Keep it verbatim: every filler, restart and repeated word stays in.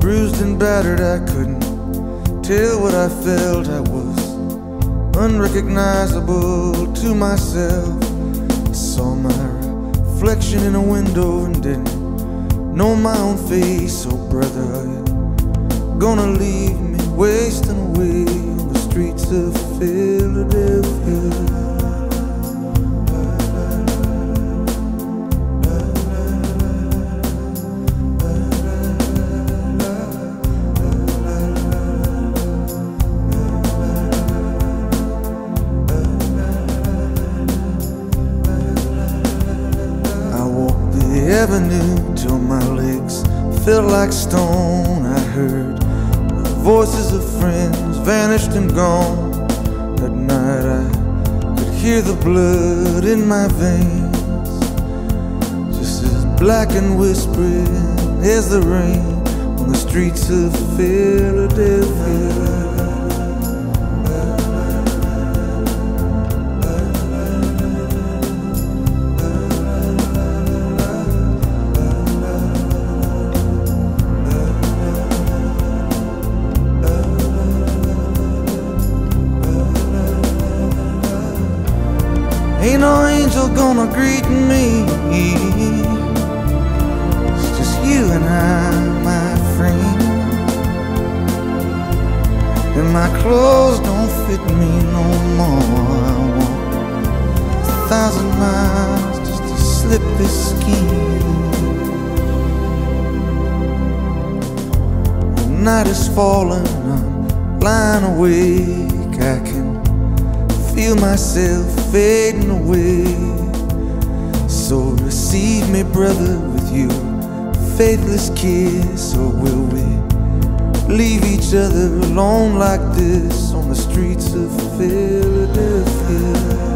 bruised and battered, I couldn't tell what I felt. I was unrecognizable to myself. I saw my reflection in a window and didn't know my own face. Oh brother, are you gonna leave me wasting away on the streets of Philadelphia? Avenue till my legs felt like stone. I heard the voices of friends vanished and gone. At night I could hear the blood in my veins, just as black and whispering as the rain on the streets of Philadelphia. Ain't no angel gonna greet me. It's just you and I, my friend. And my clothes don't fit me no more. I walk a thousand miles just to slip this skin. The night is falling, I'm lying awake. I can feel myself fading away. So receive me, brother, with your faithless kiss. Or will we leave each other alone like this on the streets of Philadelphia?